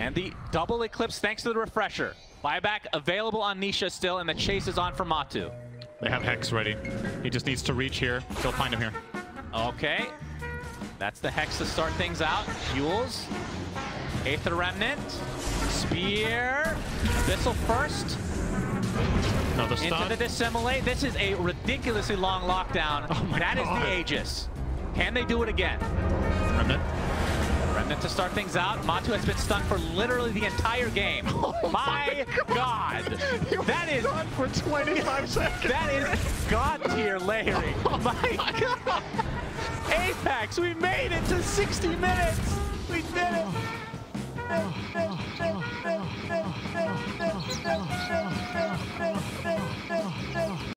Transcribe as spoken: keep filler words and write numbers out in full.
And the double Eclipse thanks to the refresher. Buyback available on Nisha still, and the chase is on for Matu. They have Hex ready. He just needs to reach here. They'll find him here. Okay. That's the Hex to start things out. Fuels. Aether Remnant. Spear. Abyssal first. Another stun. Into the Dissimulate. This is a ridiculously long lockdown. Oh my That God. is the Aegis. Can they do it again? Remnant. Remnant to start things out. Matu has been stunned for literally the entire game. Oh my God. God. That is stunned for twenty-five seconds. That is God tier layering. Oh my God. Apex, we made it to sixty minutes. We did it.